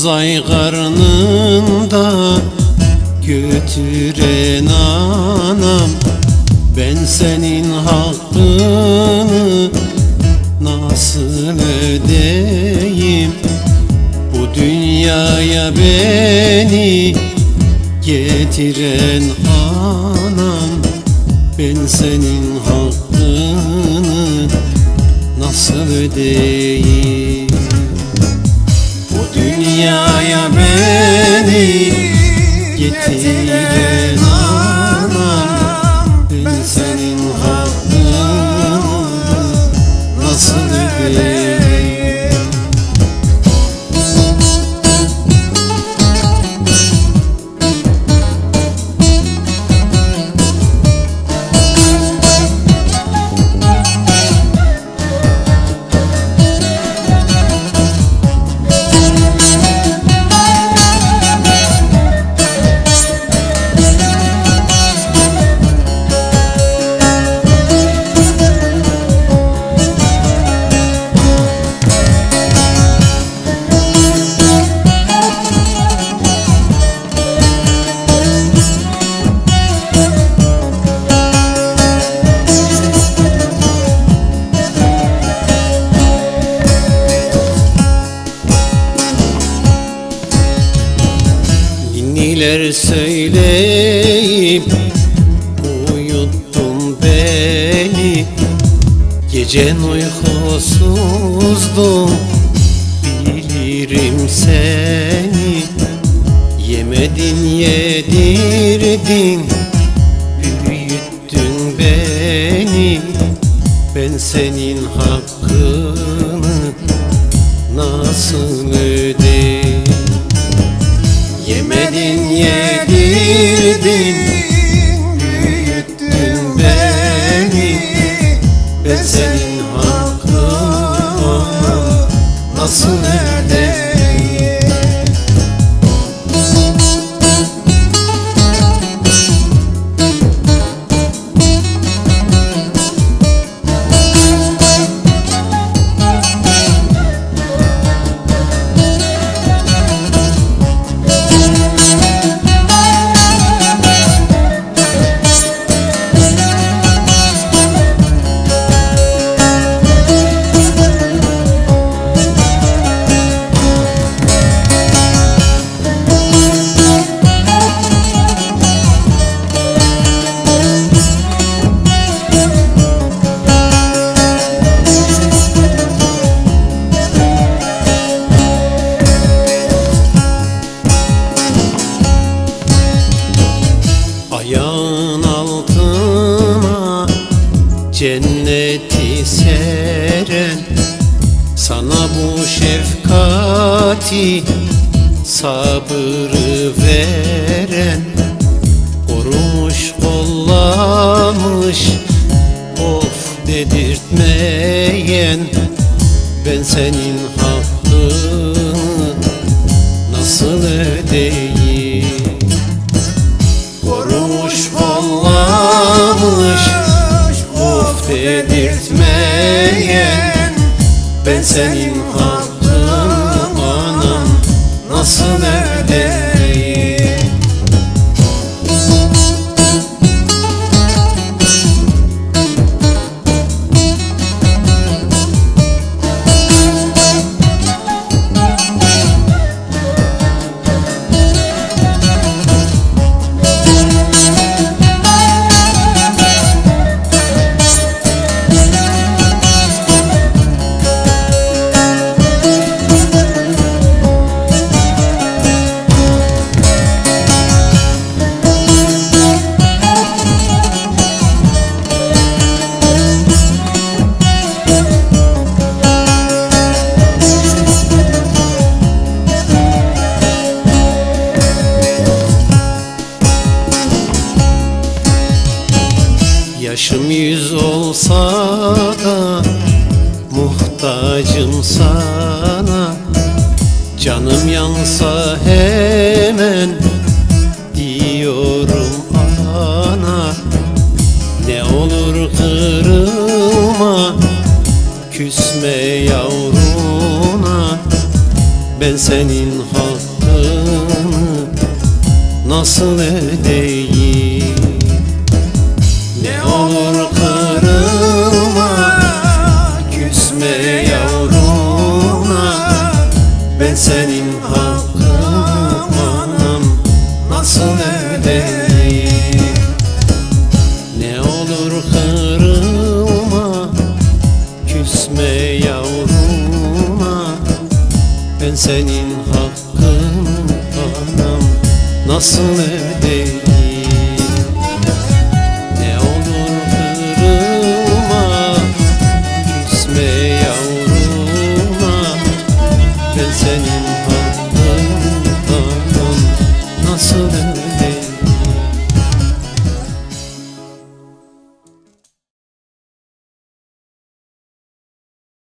9 ay karnında götüren anam, ben senin hakkını nasıl ödeyim? Bu dünyaya beni getiren anam, ben senin hakkını nasıl ödeyim? Bu dünyaya beni getiren anam, ben senin hakkını nasıl ödeyim? Neler söyleyip uyuttun beni, gecen uykusuzdum, bilirim seni. Yemedin yedirdin, büyüttün beni, ben senin hakkını nasıl ödeyim? Yemedin yedirdin, büyüttün beni, ben senin hakkını nasıl ödeyim? Ayağın altına cenneti seren, sana bu şefkati sabrı veren, korumuş kollamış of dedirtmeyen, ben senin hakkını nasıl ödeyim? Korumuş kollamış of dedirtmeyen, ben senin hakkını anam nasıl ödeyim? Yaşım 100 olsa da muhtacım sana, canım yansa hemen diyorum ana. Ne olur kırılma, küsme yavruna, Ben senin hakkını nasıl ödeyim? Ne olur kırılma, küsme yavruna. Ben senin hakkını anam nasıl ödeyim? Ne olur kırılma, küsme yavruna. Ben senin hakkını anam nasıl ödeyim?